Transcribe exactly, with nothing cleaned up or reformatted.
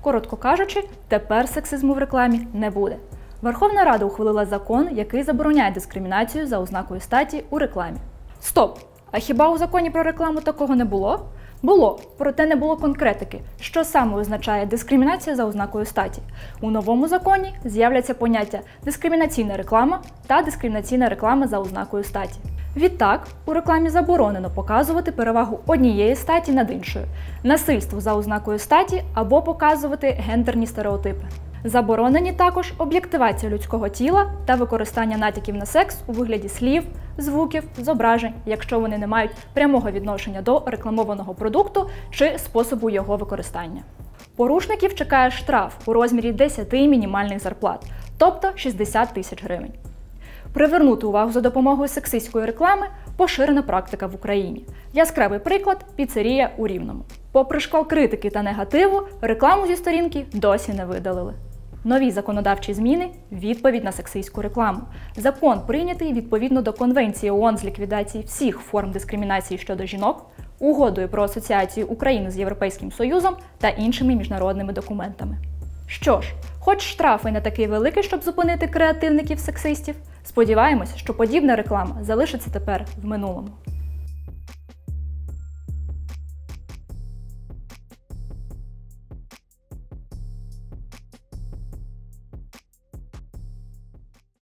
Коротко кажучи, тепер сексизму в рекламі не буде. Верховна Рада ухвалила закон, який забороняє дискримінацію за ознакою статі у рекламі. Стоп! А хіба у законі про рекламу такого не було? Було, проте не було конкретики, що саме означає дискримінація за ознакою статі. У новому законі з'являться поняття дискримінаційна реклама та дискримінаційна реклама за ознакою статі. Відтак, у рекламі заборонено показувати перевагу однієї статі над іншою, насильство за ознакою статі або показувати гендерні стереотипи. Заборонені також об'єктивація людського тіла та використання натяків на секс у вигляді слів, звуків, зображень, якщо вони не мають прямого відношення до рекламованого продукту чи способу його використання. Порушників чекає штраф у розмірі десяти мінімальних зарплат, тобто шістдесят тисяч гривень. Привернути увагу за допомогою сексистської реклами – поширена практика в Україні. Яскравий приклад – піцерія у Рівному. Попри шквал критики та негативу, рекламу зі сторінки досі не видалили. Нові законодавчі зміни – відповідь на сексистську рекламу. Закон прийнятий відповідно до Конвенції ООН з ліквідації всіх форм дискримінації щодо жінок, Угодою про асоціацію України з Європейським Союзом та іншими міжнародними документами. Що ж, хоч штраф і не такий великий, щоб зупинити креативників-сексистів, сподіваємось, що подібна реклама залишиться тепер в минулому.